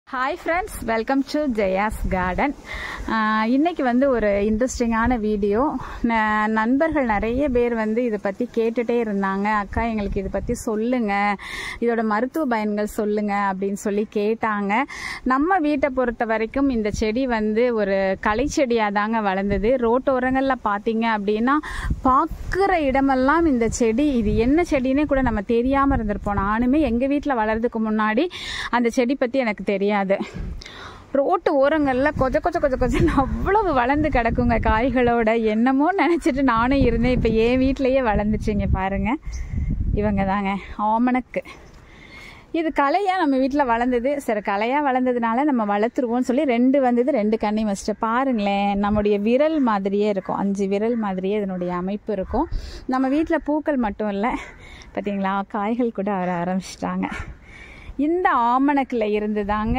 Hi friends, welcome to Jaya's Garden. இன்னைக்கு வந்து ஒரு இன்ட்ரெஸ்டிங்கான வீடியோ. நண்பர்கள் நிறைய பேர் வந்து இதை பற்றி கேட்டுட்டே இருந்தாங்க. அக்கா எங்களுக்கு இதை பற்றி சொல்லுங்க, இதோட மருத்துவ பயன்கள் சொல்லுங்க அப்படின்னு சொல்லி கேட்டாங்க. நம்ம வீட்டை பொறுத்த வரைக்கும் இந்த செடி வந்து ஒரு களை செடியாக தாங்க வளர்ந்தது. ரோட்டோரங்களில் பார்த்தீங்க அப்படின்னா பார்க்குற இடமெல்லாம் இந்த செடி, இது என்ன செடினே கூட நம்ம தெரியாமல் இருந்திருப்போம். நானுமே எங்கள் வீட்டில் வளர்றதுக்கு முன்னாடி அந்த செடி பற்றி எனக்கு தெரியாது. ரோட்டு ஓரங்களில் கொஞ்சம் அவ்வளவு வளர்ந்து கிடக்குங்க காய்களோட. என்னமோ நினச்சிட்டு நானும் இருந்தேன். இப்போ என் வீட்டிலையே வளர்ந்துச்சுங்க பாருங்க. இவங்க தாங்க ஆமணக்கு. இது கலையாக நம்ம வீட்டில் வளர்ந்தது. சரி, கலையாக வளர்ந்ததுனால நம்ம வளர்த்துருவோம்னு சொல்லி ரெண்டு வந்தது. ரெண்டு கண்ணையும் வச்சுட்டு பாருங்களேன், நம்முடைய விரல் மாதிரியே இருக்கும். 5 விரல் மாதிரியே இதனுடைய அமைப்பு இருக்கும். நம்ம வீட்டில் பூக்கள் மட்டும் இல்லை, பார்த்தீங்களா, காய்கள் கூட வர ஆரம்பிச்சிட்டாங்க. இந்த ஆமணக்கில் இருந்து தாங்க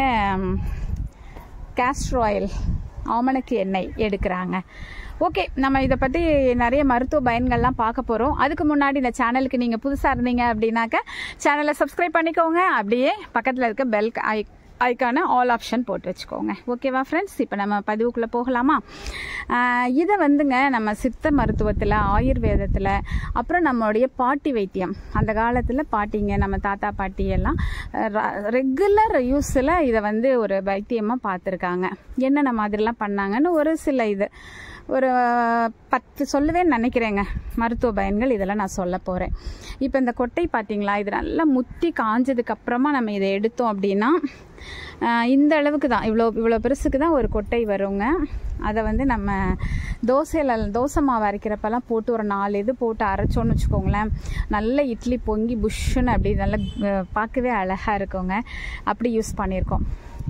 கேஸ்டர் ஆயில், ஆமணக்கு எண்ணெய் எடுக்கிறாங்க. ஓகே, நம்ம இதை பற்றி நிறைய மருத்துவ பயன்கள்லாம் பார்க்க போகிறோம். அதுக்கு முன்னாடி இந்த சேனலுக்கு நீங்கள் புதுசாக இருந்தீங்க அப்படின்னாக்க சேனலை சப்ஸ்கிரைப் பண்ணிக்கோங்க. அப்படியே பக்கத்தில் இருக்க பெல் ஐக்கான ஆல் ஆப்ஷன் போட்டு வச்சுக்கோங்க. ஓகேவா ஃப்ரெண்ட்ஸ்? இப்போ நம்ம பதிவுக்குள்ளே போகலாமா? இதை வந்துங்க நம்ம சித்த மருத்துவத்தில், ஆயுர்வேதத்தில், அப்புறம் நம்மளுடைய பாட்டி வைத்தியம், அந்த காலத்தில் பாட்டிங்க, நம்ம தாத்தா பாட்டி எல்லாம் ரெகுலர் யூஸில் இதை வந்து ஒரு வைத்தியமாக பார்த்துருக்காங்க. என்னென்ன மாதிரிலாம் பண்ணாங்கன்னு ஒரு சில இது ஒரு 10 சொல்லுவேன்னு நினைக்கிறேங்க மருத்துவ பயன்கள். இதெல்லாம் நான் சொல்ல போகிறேன். இப்போ இந்த கொட்டை பார்த்தீங்களா, இது நல்லா முத்தி காஞ்சதுக்கப்புறமா நம்ம இதை எடுத்தோம் அப்படின்னா இந்த அளவுக்கு தான், இவ்வளோ பெருசுக்கு தான் ஒரு கொட்டை வருங்க. அதை வந்து நம்ம தோசை மாவு அரைக்கிறப்பெல்லாம் போட்டு ஒரு 4 இது போட்டு அரைச்சோன்னு வச்சுக்கோங்களேன், நல்ல இட்லி பொங்கி புஷ்ஷுன்னு அப்படி நல்லா பார்க்கவே அழகாக இருக்குங்க. அப்படி யூஸ் பண்ணியிருக்கோம்.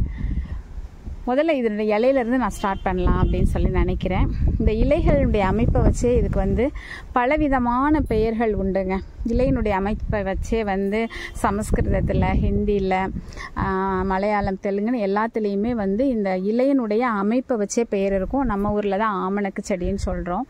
முதல்ல இதனுடைய இலையிலேருந்து நான் ஸ்டார்ட் பண்ணலாம் அப்படின்னு சொல்லி நினைக்கிறேன். இந்த இலைகளுடைய அமைப்பை வச்சே இதுக்கு வந்து பலவிதமான பெயர்கள் உண்டுங்க. இலையினுடைய அமைப்பை வச்சே வந்து சமஸ்கிருதத்தில், ஹிந்தியில், மலையாளம், தெலுங்குன்னு எல்லாத்துலேயுமே வந்து இந்த இலையினுடைய அமைப்பை வச்சே பெயர் இருக்கும். நம்ம ஊரில் தான் ஆமணக்கு செடின்னு சொல்கிறோம்.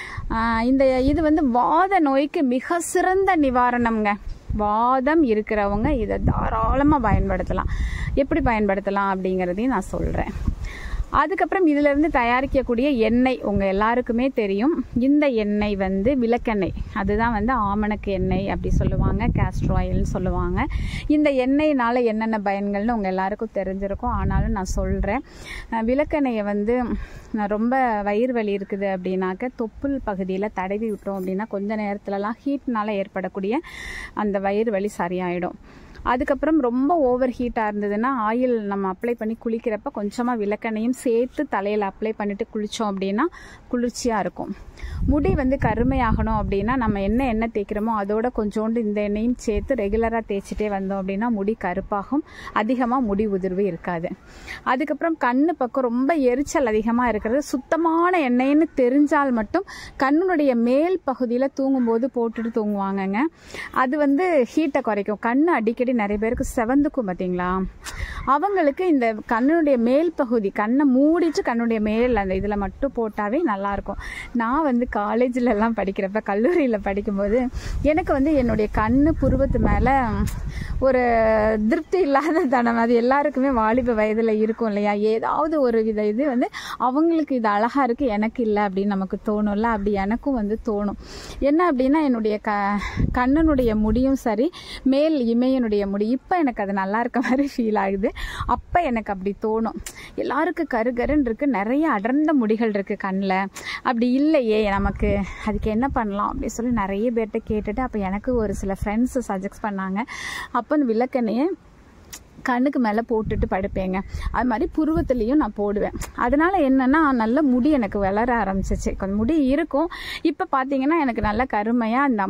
இது வந்து வாத நோய்க்கு மிக சிறந்த நிவாரணம்ங்க. வாதம் இருக்கிறவங்க இதை தாராளமாக பயன்படுத்தலாம். எப்படி பயன்படுத்தலாம் அப்படிங்கிறதையும் நான் சொல்கிறேன். அதுக்கப்புறம் இதிலிருந்து தயாரிக்கக்கூடிய எண்ணெய் உங்கள் எல்லாருக்குமே தெரியும். இந்த எண்ணெய் வந்து விளக்கெண்ணெய், அதுதான் வந்து ஆமணக்கு எண்ணெய் அப்படி சொல்லுவாங்க, கேஸ்டர் ஆயில்னு சொல்லுவாங்க. இந்த எண்ணெயினால் என்னென்ன பயன்கள்னு உங்கள் எல்லாருக்கும் தெரிஞ்சிருக்கும். ஆனாலும் நான் சொல்கிறேன். விளக்கெண்ணெயை வந்து ரொம்ப வயிறு வலி இருக்குது அப்படின்னாக்க தொப்புள் பகுதியில் தடவி விட்டோம் அப்படின்னா கொஞ்ச நேரத்துலலாம் ஹீட்னால் ஏற்படக்கூடிய அந்த வயிறு வலி சரியாயிடும். அதுக்கப்புறம் ரொம்ப ஓவர் ஹீட்டாக இருந்ததுன்னா ஆயில் நம்ம அப்ளை பண்ணி குளிக்கிறப்ப கொஞ்சமாக விளக்கெண்ணையும் சேர்த்து தலையில் அப்ளை பண்ணிவிட்டு குளித்தோம் அப்படின்னா குளிர்ச்சியாக இருக்கும். முடி வந்து கருமையாகணும் அப்படின்னா நம்ம என்ன எண்ணெய் தேய்க்கிறோமோ அதோட கொஞ்சோண்டு இந்த எண்ணெயும் சேர்த்து ரெகுலராக தேய்ச்சிட்டே வந்தோம் அப்படின்னா முடி கருப்பாகும், அதிகமாக முடி உதிர்வு இருக்காது. அதுக்கப்புறம் கண்ணு பக்கம் ரொம்ப எரிச்சல் அதிகமாக இருக்கிறது, சுத்தமான எண்ணெய்ன்னு தெரிஞ்சால் மட்டும் கண்ணுடைய மேல் பகுதியில் தூங்கும்போது போட்டுட்டு தூங்குவாங்கங்க. அது வந்து ஹீட்டை குறைக்கும். கண்ணு அடிக்கடி நிறைய பேருக்கு செவந்துக்கும் பார்த்தீங்களா, அவங்களுக்கு இந்த கண்ணுடைய மேல் பகுதி, கண்ணை மூடிட்டு கண்ணுடைய மேல் அந்த இதில் மட்டும் போட்டாவே நல்லாயிருக்கும். நான் வந்து காலேஜில் எல்லாம் படிக்கிறப்ப, கல்லூரியில் படிக்கும்போது எனக்கு வந்து என்னுடைய கண்ணு புருவத்து மேலே ஒரு திருப்தி இல்லாத தனம், அது எல்லாருக்குமே வாலிப வயதில் இருக்கும் இல்லையா, ஏதாவது ஒரு வித இது வந்து அவங்களுக்கு இது அழகாக இருக்குது, எனக்கு இல்லை அப்படின்னு நமக்கு தோணும்ல. அப்படி எனக்கும் வந்து தோணும். என்ன அப்படின்னா என்னுடைய கண்ணனுடைய முடியும் சரி, மேல் இமையனுடைய முடி இப்போ எனக்கு அது நல்லா இருக்க மாதிரி ஃபீல் ஆகுது. அப்போ எனக்கு அப்படி தோணும், எல்லாருக்கும் கருகருன்னு இருக்குது, நிறைய அடர்ந்த முடிகள் இருக்குது கண்ணில், அப்படி இல்லையே நமக்கு, அதுக்கு என்ன பண்ணலாம் அப்படின்னு சொல்லி நிறைய பேர்கிட்ட கேட்டுட்டு அப்போ எனக்கு ஒரு சில ஃப்ரெண்ட்ஸு சஜெஸ்ட் பண்ணாங்க. அப்போ அந்த விளக்கெண்ணையை கண்ணுக்கு மேலே போட்டுட்டு படுப்பேங்க. அது மாதிரி புருவத்துலேயும் நான் போடுவேன். அதனால் என்னென்னா நல்ல முடி எனக்கு வளர ஆரம்பிச்சிச்சு. கொஞ்சம் முடி இருக்கும். இப்போ பார்த்தீங்கன்னா எனக்கு நல்ல கருமையாக அந்த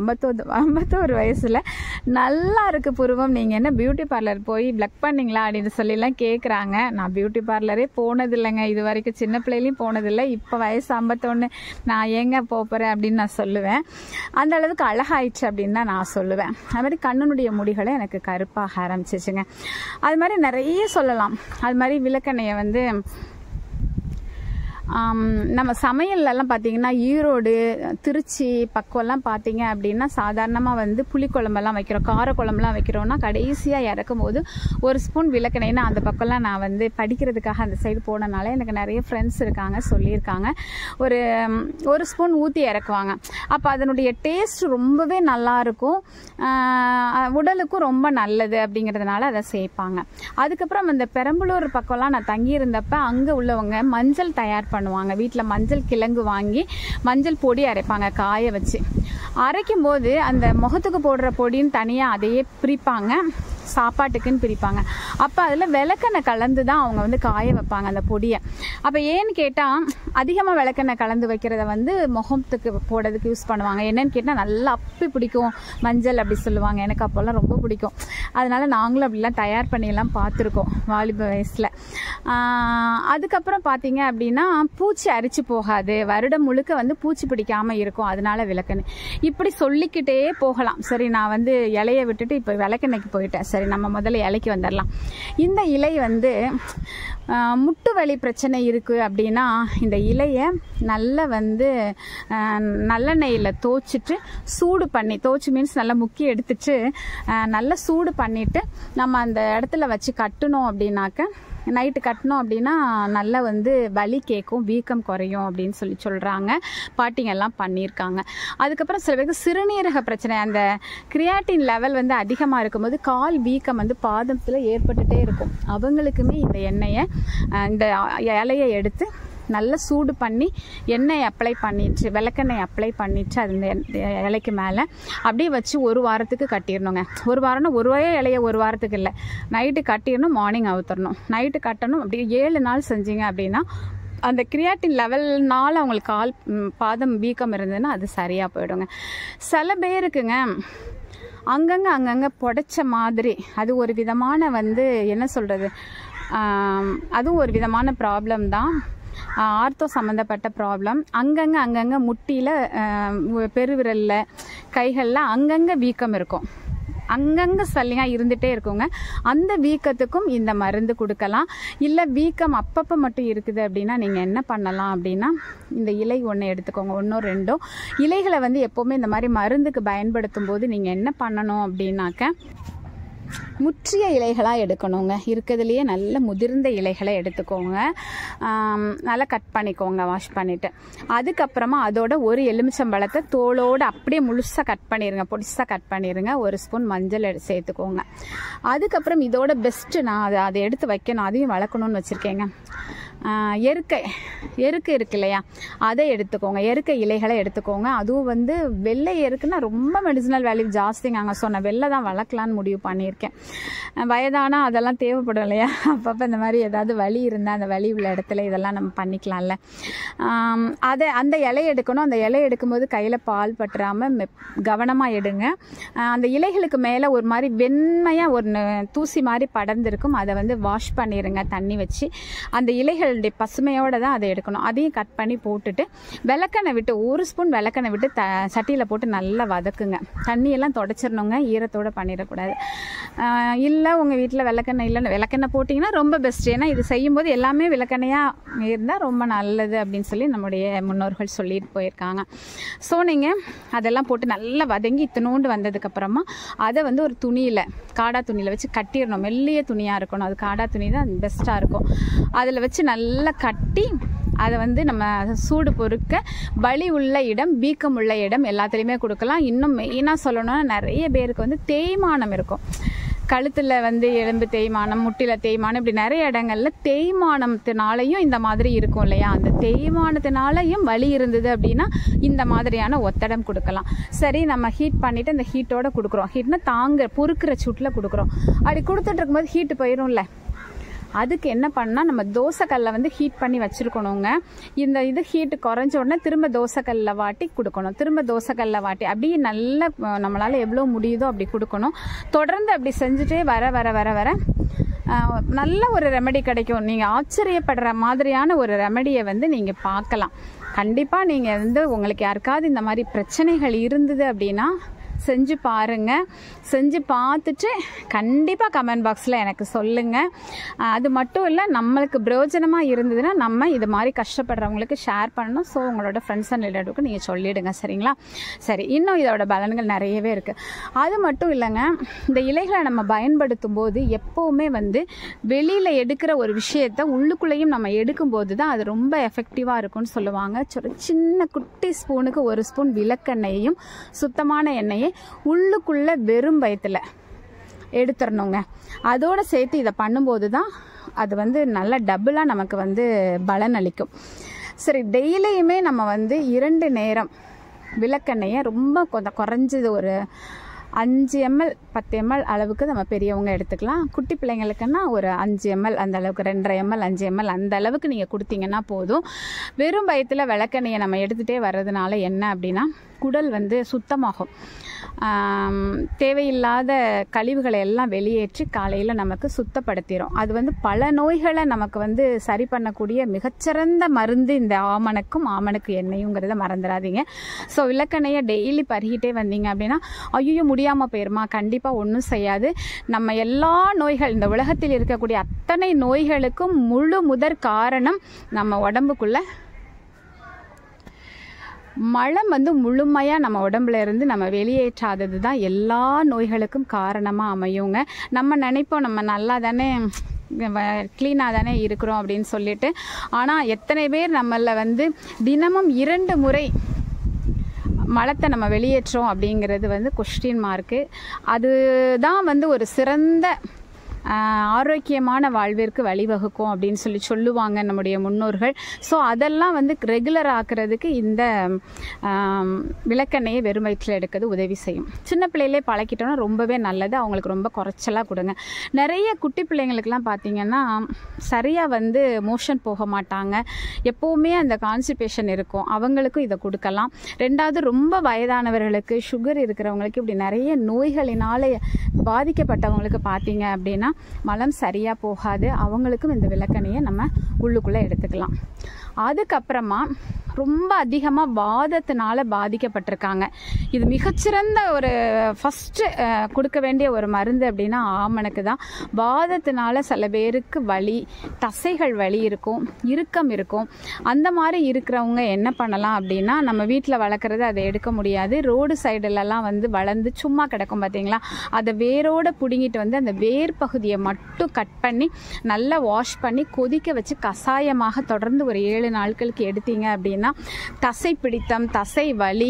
51 வயசில் நல்லா இருக்குது புருவம். நீங்கள் என்ன பியூட்டி பார்லர் போய் பிளக் பண்ணிங்களா அப்படின்னு சொல்லிலாம் கேட்குறாங்க. நான் பியூட்டி பார்லரே போனதில்லைங்க இது வரைக்கும், சின்ன பிள்ளையிலையும் போனதில்லை. இப்போ வயசு 51, நான் ஏங்க போகிறேன் அப்படின்னு நான் சொல்லுவேன். அந்த அளவுக்கு அழகாயிடுச்சு அப்படின்னு தான் நான் சொல்லுவேன். அது மாதிரி கண்ணனுடைய முடிகளை எனக்கு கருப்பாக ஆரம்பிச்சிச்சுங்க. அது மாதிரி நிறைய சொல்லலாம். அது மாதிரி விளக்கெண்ணெயை வந்து நம்ம சமையல்லாம் பார்த்தீங்கன்னா ஈரோடு திருச்சி பக்கம்லாம் பார்த்தீங்க அப்படின்னா சாதாரணமாக வந்து புளிக்குழம்பெல்லாம் வைக்கிறோம், காரக்குழம்புலாம் வைக்கிறோம்னா கடைசியாக இறக்கும் போது ஒரு ஸ்பூன் விளக்கெண்ணெய்னா அந்த பக்கம்லாம் நான் வந்து படிக்கிறதுக்காக அந்த சைடு போனனால எனக்கு நிறைய ஃப்ரெண்ட்ஸ் இருக்காங்க, சொல்லியிருக்காங்க. ஒரு ஸ்பூன் ஊற்றி இறக்குவாங்க. அப்போ அதனுடைய டேஸ்ட் ரொம்பவே நல்லாயிருக்கும், உடலுக்கும் ரொம்ப நல்லது அப்படிங்கிறதுனால அதை சேர்ப்பாங்க. அதுக்கப்புறம் அந்த பெரம்பலூர் பக்கம்லாம் நான் தங்கியிருந்தப்ப அங்கே உள்ளவங்க மஞ்சள் தயார் பண்ணுவாங்க. வீட்டில் மஞ்சள் கிழங்கு வாங்கி மஞ்சள் பொடி அரைப்பாங்க காய வச்சு. அரைக்கும் போது அந்த முகத்துக்கு போடுற பொடின்னு தனியாக அதையே பிரிப்பாங்க, சாப்பாட்டுக்குன்னு பிரிப்பாங்க. அப்போ அதில் விளக்கெண்ணெய் கலந்து தான் அவங்க வந்து காய வைப்பாங்க அந்த பொடியை. அப்போ ஏன்னு கேட்டால் அதிகமாக விளக்கெண்ணெய் கலந்து வைக்கிறத வந்து முகத்துக்கு போடுறதுக்கு யூஸ் பண்ணுவாங்க. என்னன்னு கேட்டால் நல்லா அப்பி பிடிக்கும் மஞ்சள் அப்படி சொல்லுவாங்க. எனக்கு அப்போல்லாம் ரொம்ப பிடிக்கும். அதனால நாங்களும் அப்படிலாம் தயார் பண்ணியெல்லாம் பார்த்துருக்கோம் வாலிப வயசில். அதுக்கப்புறம் பார்த்தீங்க அப்படின்னா பூச்சி அரிச்சு போகாது, வருடம் முழுக்க வந்து பூச்சி பிடிக்காமல் இருக்கும், அதனால விளக்கெண்ணெய். இப்படி சொல்லிக்கிட்டே போகலாம். சரி, நான் வந்து இலையை விட்டுட்டு இப்போ விளக்கெண்ணெய்க்கு போயிட்டேன். சரி, நம்ம முதல்ல இலைக்கு வந்துடலாம். இந்த இலை வந்து முட்டு வலி பிரச்சனை இருக்குது அப்படின்னா இந்த இலையை நல்லா வந்து நல்லெண்ணெயில் தோச்சிட்டு சூடு பண்ணி, தோச்சு மீன்ஸ் நல்லா முக்கி எடுத்துட்டு நல்லா சூடு பண்ணிவிட்டு நம்ம அந்த இடத்துல வச்சு கட்டணும் அப்படின்னாக்க, நைட்டு கட்டணும் அப்படின்னா நல்லா வந்து வலி கேட்கும், வீக்கம் குறையும் அப்படின்னு சொல்கிறாங்க. பாட்டிங்கெல்லாம் பண்ணியிருக்காங்க. அதுக்கப்புறம் சில பேருக்கு சிறுநீரக பிரச்சனை, அந்த கிரியாட்டின் லெவல் வந்து அதிகமாக இருக்கும்போது கால் வீக்கம் வந்து பாதத்தில் ஏற்பட்டுகிட்டே இருக்கும். அவங்களுக்குமே இந்த எண்ணெயை, இந்த இலையை எடுத்து நல்லா சூடு பண்ணி எண்ணெய் அப்ளை பண்ணிட்டு, விளக்கெண்ணெய் அப்ளை பண்ணிட்டு அது இந்த இலைக்கு மேலே அப்படியே வச்சு ஒரு வாரத்துக்கு கட்டிடணுங்க. ஒரு வாரம்னா ஒரே இலையை ஒரு வாரத்துக்கு இல்லை, நைட்டு கட்டிடணும், மார்னிங் அவுத்தரணும், நைட்டு கட்டணும். அப்படியே 7 நாள் செஞ்சீங்க அப்படின்னா அந்த கிரியாட்டின் லெவல்னால அவங்களுக்கு பாதம் வீக்கம் இருந்ததுன்னா அது சரியாக போயிடுங்க. சில பேருக்குங்க அங்கங்கே புடைச்ச மாதிரி, அது ஒரு விதமான வந்து என்ன சொல்கிறது, அதுவும் ஒரு விதமான ப்ராப்ளம் தான், ஆர்த்தோ சம்மந்தப்பட்ட ப்ராப்ளம். அங்கங்கே முட்டியில், பெருவிரலில், கைகளில் அங்கங்கே வீக்கம் இருக்கும், அங்கங்கே ஸ்வெல்லிங்காக இருந்துகிட்டே இருக்குங்க. அந்த வீக்கத்துக்கும் இந்த மருந்து கொடுக்கலாம். இல்லை வீக்கம் அப்பப்போ மட்டும் இருக்குது அப்படின்னா நீங்கள் என்ன பண்ணலாம் அப்படின்னா இந்த இலை ஒன்று எடுத்துக்கோங்க, 1-2 இலைகளை வந்து எப்போவுமே இந்த மாதிரி மருந்துக்கு பயன்படுத்தும் போது நீங்கள் என்ன பண்ணணும் அப்படின்னாக்க முற்றிய இலைகளாக எடுக்கணுங்க. இருக்கிறதுலையே நல்ல முதிர்ந்த இலைகளை எடுத்துக்கோங்க, நல்லா கட் பண்ணிக்கோங்க வாஷ் பண்ணிவிட்டு. அதுக்கப்புறமா அதோட ஒரு எலுமிச்சம்பழத்தை தோலோடு அப்படியே முழுசாக கட் பண்ணிடுங்க, பொடிசாக கட் பண்ணிடுங்க. 1 ஸ்பூன் மஞ்சள் சேர்த்துக்கோங்க. அதுக்கப்புறம் இதோட பெஸ்ட்டு நான் அதை எடுத்து வைக்கணும், அதையும் வளர்க்கணும்னு வச்சுருக்கேங்க. எருக்கு இருக்கு இல்லையா, அதை எடுத்துக்கோங்க, எருக்கை இலைகளை எடுத்துக்கோங்க. அதுவும் வந்து வெள்ளை எருக்குன்னா ரொம்ப மெடிசினல் வேல்யூ ஜாஸ்திங்க. அங்கே சொன்ன வெள்ளை தான் வளர்க்கலான்னு முடிவு பண்ணியிருக்கேன். வயதானா அதெல்லாம் தேவைப்படும் இல்லையா, அப்பப்போ இந்த மாதிரி ஏதாவது வலி இருந்தால் அந்த வலி உள்ள இடத்துல இதெல்லாம் நம்ம பண்ணிக்கலாம்ல. அந்த இலையை எடுக்கணும். அந்த இலையை எடுக்கும்போது கையில் பால் பட்டுறாமல் கவனமாக எடுங்க. அந்த இலைகளுக்கு மேலே ஒரு மாதிரி வெண்மையாக ஒரு தூசி மாதிரி படர்ந்துருக்கும், அதை வந்து வாஷ் பண்ணிடுங்க தண்ணி வச்சு. அந்த இலைகளுடைய பசுமையோடு தான் அதை எடுக்கணும். அதையும் கட் பண்ணி போட்டுட்டு விளக்கெண்ணெய் விட்டு 1 ஸ்பூன் விளக்கெண்ணெய் விட்டு சட்டியில் போட்டு நல்லா வதக்குங்க. தண்ணியெல்லாம் தொடச்சிடணுங்க, ஈரத்தோடு பண்ணிடக்கூடாது. இல்லை உங்கள் வீட்டில் விளக்கெண்ணெய் இல்லைன்னு விளக்கெண்ணெய் போட்டிங்கன்னா ரொம்ப பெஸ்ட். ஏன்னா இது செய்யும்போது எல்லாமே விளக்கெண்ணையாக இருந்தால் ரொம்ப நல்லது அப்படின்னு சொல்லி நம்முடைய முன்னோர்கள் சொல்லிட்டு போயிருக்காங்க. ஸோ நீங்கள் அதெல்லாம் போட்டு நல்லா வதங்கி இத்தினோண்டு வந்ததுக்கப்புறமா அதை வந்து ஒரு துணியில், காடா துணியில் வச்சு கட்டிடணும். மெல்லிய துணியாக இருக்கணும், அது காடா துணி தான் பெஸ்ட்டாக இருக்கும். அதில் வச்சு நல்லா கட்டி அதை வந்து நம்ம சூடு பொறுக்க வலி உள்ள இடம், வீக்கம் உள்ள இடம் எல்லாத்துலேயுமே கொடுக்கலாம். இன்னும் மெயினாக சொல்லணும்னா நிறைய பேருக்கு வந்து தேய்மானம் இருக்கும், கழுத்தில் வந்து எலும்பு தேய்மானம், முட்டியில் தேய்மானம், இப்படி நிறைய இடங்கள்ல தேய்மானத்தினாலையும் இந்த மாதிரி இருக்கும் இல்லையா. அந்த தேய்மானத்தினாலையும் வலி இருந்தது அப்படின்னா இந்த மாதிரியான ஒத்தடம் கொடுக்கலாம். சரி, நம்ம ஹீட் பண்ணிவிட்டு அந்த ஹீட்டோடு கொடுக்குறோம். ஹீட்னா பொறுக்கிற சூட்டில் கொடுக்குறோம். அப்படி கொடுத்துட்டு இருக்கும்போது ஹீட்டு போயிடும்ல, அதுக்கு என்ன பண்ணால் நம்ம தோசைக்கல்லை வந்து ஹீட் பண்ணி வச்சுருக்கணுங்க. இந்த இது ஹீட்டு குறைஞ்ச உடனே திரும்ப தோசைக்கல்லை வாட்டி கொடுக்கணும். திரும்ப தோசைக்கல்லை வாட்டி அப்படியே நல்லா நம்மளால் எவ்வளோ முடியுதோ அப்படி கொடுக்கணும். தொடர்ந்து அப்படி செஞ்சுட்டே வர வர வர வர நல்ல ஒரு ரெமெடி கிடைக்கும். நீங்கள் ஆச்சரியப்படுற மாதிரியான ஒரு ரெமெடியை வந்து நீங்கள் பார்க்கலாம். கண்டிப்பாக நீங்கள் வந்து உங்களுக்கு யாருக்காவது இந்த மாதிரி பிரச்சனைகள் இருந்தது அப்படின்னா செஞ்சு பாருங்கள். செஞ்சு பார்த்துட்டு கண்டிப்பாக கமெண்ட் பாக்ஸில் எனக்கு சொல்லுங்கள். அது மட்டும் இல்லை, நம்மளுக்கு பிரயோஜனமாக இருந்ததுன்னா நம்ம இது மாதிரி கஷ்டப்படுறவங்களுக்கு ஷேர் பண்ணணும். ஸோ உங்களோட ஃப்ரெண்ட்ஸ் அண்ட் ரிலேட்டிவ்க்கு நீங்கள் சொல்லிவிடுங்க, சரிங்களா? சரி, இன்னும் இதோட பலன்கள் நிறையவே இருக்குது. அது மட்டும் இல்லைங்க, இந்த இலைகளை நம்ம பயன்படுத்தும் போது எப்போவுமே வந்து வெளியில் எடுக்கிற ஒரு விஷயத்தை உள்ளுக்குள்ளேயும் நம்ம எடுக்கும்போது தான் அது ரொம்ப எஃபெக்டிவாக இருக்கும்னு சொல்லுவாங்க. சின்ன குட்டி ஸ்பூனுக்கு 1 ஸ்பூன் விளக்கெண்ணெயையும் சுத்தமான எண்ணெயை உள்ளுக்குள்ளே வெறும் வயிற்றுல எடுத்துடணுங்க. அதோடு சேர்த்து இதை பண்ணும்போது தான் அது வந்து நல்ல டபுளாக நமக்கு வந்து பலன் அளிக்கும். சரி, டெய்லியுமே நம்ம வந்து 2 நேரம் விளக்கெண்ணெயை ரொம்ப கொஞ்சம் குறைஞ்சது ஒரு 5 ml 10 ml அளவுக்கு நம்ம பெரியவங்க எடுத்துக்கலாம். குட்டி பிள்ளைங்களுக்குன்னா ஒரு 5 ml அந்த அளவுக்கு, 2.5 ml 5 ml அந்த அளவுக்கு நீங்கள் கொடுத்தீங்கன்னா போதும். வெறும் வயிற்றில் விளக்கெண்ணெயை நம்ம எடுத்துகிட்டே வர்றதுனால என்ன அப்படின்னா, குடல் வந்து சுத்தமாகும். தேவையில்லாத கழிவுகளை எல்லாம் வெளியேற்றி காலையில் நமக்கு சுத்தப்படுத்திடும். அது வந்து பல நோய்களை நமக்கு வந்து சரி பண்ணக்கூடிய மிகச்சிறந்த மருந்து இந்த ஆமணக்கு எண்ணெயுங்கிறத மறந்துடாதீங்க. ஸோ விளக்கெண்ணெயை டெய்லி பருகிட்டே வந்தீங்க அப்படின்னா, ஐயோ முடியாமல் போயிருமா? கண்டிப்பாக ஒன்றும் செய்யாது. நம்ம எல்லா நோய்கள், இந்த உலகத்தில் இருக்கக்கூடிய அத்தனை நோய்களுக்கும் முழு முதற் காரணம் நம்ம உடம்புக்குள்ள மலம் வந்து முழுமையாக நம்ம உடம்புல இருந்து நம்ம வெளியேற்றாதது தான் எல்லா நோய்களுக்கும் காரணமாக அமையுங்க. நம்ம நினைப்போம் நம்ம நல்லா தானே க்ளீனாக தானே இருக்கிறோம் அப்படின்னு சொல்லிட்டு. ஆனால் எத்தனை பேர் நம்மள வந்து தினமும் 2 முறை மலத்தை நம்ம வெளியேற்றோம் அப்படிங்கிறது வந்து கொஸ்டின் மார்க்கு. அதுதான் வந்து ஒரு சிறந்த ஆரோக்கியமான வாழ்விற்கு வழிவகுக்கும் அப்படின்னு சொல்லுவாங்க நம்முடைய முன்னோர்கள். ஸோ அதெல்லாம் வந்து ரெகுலர் ஆக்குறதுக்கு இந்த விளக்கெண்ணெயை வெறும் வயிற்றில் எடுக்கிறது உதவி செய்யும். சின்ன பிள்ளையிலே பழக்கிட்டோன்னா ரொம்பவே நல்லது. அவங்களுக்கு ரொம்ப குறைச்சலாக கொடுங்க. நிறைய குட்டி பிள்ளைங்களுக்கெல்லாம் பார்த்தீங்கன்னா சரியாக வந்து மோஷன் போக மாட்டாங்க, எப்போவுமே அந்த கான்ஸ்டிபேஷன் இருக்கும். அவங்களுக்கும் இதை கொடுக்கலாம். 2வது, ரொம்ப வயதானவர்களுக்கு, சுகர் இருக்கிறவங்களுக்கு, இப்படி நிறைய நோய்களினால பாதிக்கப்பட்டவங்களுக்கு பார்த்தீங்க அப்படின்னா மலம் சரியாக போகாது. அவங்களுக்கும் இந்த விளக்கெண்ணெயை நம்ம உள்ளுக்குள்ளே எடுத்துக்கலாம். அதுக்கப்புறமா ரொம்ப அதிகமாக வாதத்தினால பாதிக்கப்பட்டிருக்காங்க. இது மிகச்சிறந்த ஒரு ஃபஸ்ட்டு கொடுக்க வேண்டிய ஒரு மருந்து அப்படின்னா ஆமணக்கு தான். வாதத்தினால சில பேருக்கு வலி, தசைகள் வலி இருக்கும், இறுக்கம் இருக்கும். அந்த மாதிரி இருக்கிறவங்க என்ன பண்ணலாம் அப்படின்னா, நம்ம வீட்டில் வளர்க்குறது அதை எடுக்க முடியாது. ரோடு சைடுலலாம் வந்து வளர்ந்து சும்மா கிடக்கும் பார்த்தீங்களா, அதை வேரோடு பிடுங்கிட்டு வந்து அந்த வேர் பகுதியை மட்டும் கட் பண்ணி நல்லா வாஷ் பண்ணி கொதிக்க வச்சு கஷாயமாக தொடர்ந்து ஒரு 7 நாட்களுக்கு எடுத்தீங்க அப்படின்னா தசை பிடித்தம், தசை வலி,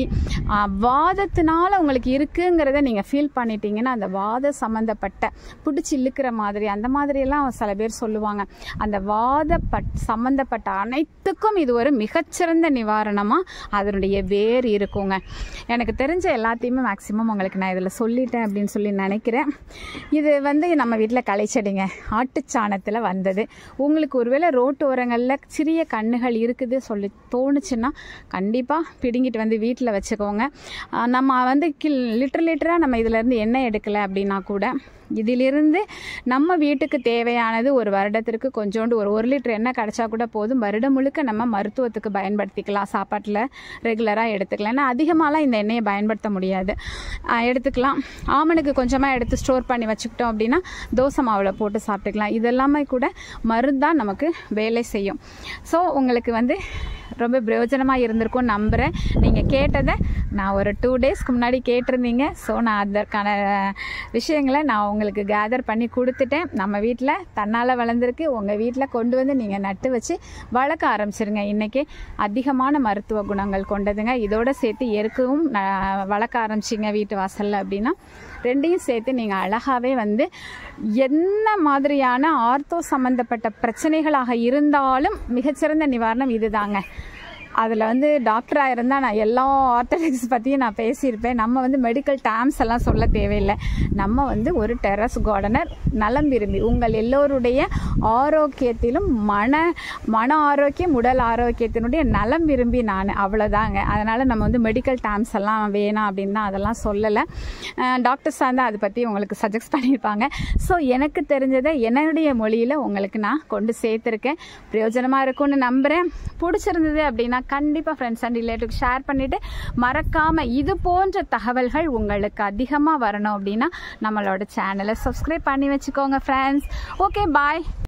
வாதத்தினால உங்களுக்கு இருக்குங்கிறத நீங்கள் ஃபீல் பண்ணிட்டீங்கன்னா, அந்த வாத சம்மந்தப்பட்ட பிடிச்சி இழுக்கிற மாதிரி அந்த மாதிரியெல்லாம் சில பேர் சொல்லுவாங்க. அந்த சம்மந்தப்பட்ட அனைத்துக்கும் இது ஒரு மிகச்சிறந்த நிவாரணமாக அதனுடைய வேர் இருக்குங்க. எனக்கு தெரிஞ்ச எல்லாத்தையுமே மேக்சிமம் உங்களுக்கு நான் இதில் சொல்லிட்டேன் அப்படின்னு சொல்லி நினைக்கிறேன். இது வந்து நம்ம வீட்டில் களைச்செடிங்க, ஆட்டுச்சாணத்தில் வந்தது. உங்களுக்கு ஒருவேளை ரோட்டு ஓரங்களில் சிறிய கண்ணுகள் இருக்குது சொல்லி தோணுச்சுன்னா கண்டிப்பாக பிடுங்கிட்டு வந்து வீட்டில் வச்சுக்கோங்க. நம்ம வந்து லிட்டராக நம்ம இதிலேருந்து எண்ணெய் எடுக்கலை அப்படின்னா கூட இதிலிருந்து நம்ம வீட்டுக்கு தேவையானது ஒரு வருடத்திற்கு கொஞ்சோண்டு ஒரு 1 லிட்டர் எண்ணெய் கிடச்சா கூட போதும். வருடம் முழுக்க நம்ம மருத்துவத்துக்கு பயன்படுத்திக்கலாம், சாப்பாட்டில் ரெகுலராக எடுத்துக்கலாம். ஏன்னா அதிகமாகலாம் இந்த எண்ணெயை பயன்படுத்த முடியாது, எடுத்துக்கலாம். ஆமணக்கு கொஞ்சமாக எடுத்து ஸ்டோர் பண்ணி வச்சுக்கிட்டோம் அப்படின்னா தோசை மாவில் போட்டு சாப்பிட்டுக்கலாம். இதெல்லாமே கூட மருந்தாக நமக்கு வேலை செய்யும். ஸோ உங்களுக்கு வந்து ரொம்ப பிரயோஜனமாக இருந்திருக்கும் நம்புகிறேன். நீங்கள் கேட்டதை நான் ஒரு 2 டேஸ்க்கு முன்னாடி கேட்டிருந்தீங்க. ஸோ நான் அதற்கான விஷயங்களை நான் உங்களுக்கு கேதர் பண்ணி கொடுத்துட்டேன். நம்ம வீட்டில் தன்னால் வளர்ந்துருக்கு, உங்கள் வீட்டில் கொண்டு வந்து நீங்கள் நட்டு வச்சு வளர்க்க ஆரம்பிச்சிருங்க. இன்றைக்கி அதிகமான மருத்துவ குணங்கள் கொண்டதுங்க. இதோடு சேர்த்து எருக்கவும் வளர்க்க ஆரம்பிச்சிங்க வீட்டு வாசலில் அப்படின்னா 2யும் சேர்த்து நீங்கள் அழகாகவே வந்து என்ன மாதிரியான ஆர்த்தோ சம்மந்தப்பட்ட பிரச்சனைகளாக இருந்தாலும் மிகச்சிறந்த நிவாரணம் இது தாங்க. அதில் வந்து டாக்டராக இருந்தால் நான் எல்லா ஆர்த்தடிக்ஸ் பற்றியும் நான் பேசியிருப்பேன். நம்ம வந்து மெடிக்கல் டேர்ம்ஸ் எல்லாம் சொல்ல தேவையில்லை. நம்ம வந்து ஒரு டெரஸ் கார்டனர், நலம் விரும்பி உங்கள் எல்லோருடைய ஆரோக்கியத்திலும் மன ஆரோக்கியம், உடல் ஆரோக்கியத்தினுடைய நலம் விரும்பி நான், அவ்வளோதாங்க. அதனால் நம்ம வந்து மெடிக்கல் டேர்ம்ஸ் எல்லாம் வேணாம் அப்படின்னு தான் அதெல்லாம் சொல்லலை. டாக்டர்ஸ் வந்து அதை பற்றி உங்களுக்கு சஜெஸ்ட் பண்ணியிருப்பாங்க. ஸோ எனக்கு தெரிஞ்சதை என்னுடைய மொழியில் உங்களுக்கு நான் கொண்டு சேர்த்துருக்கேன். பிரயோஜனமாக இருக்கும்னு நம்புகிறேன். பிடிச்சிருந்தது அப்படின்னா கண்டிப்பாக ஃப்ரெண்ட்ஸ் அண்ட் ரிலேட்டிவ் ஷேர் பண்ணிவிட்டு மறக்காமல் இது போன்ற தகவல்கள் உங்களுக்கு அதிகமாக வரணும் அப்படின்னா நம்மளோட சேனலை சப்ஸ்கிரைப் பண்ணி வச்சுக்கோங்க ஃப்ரெண்ட்ஸ். ஓகே, பாய்.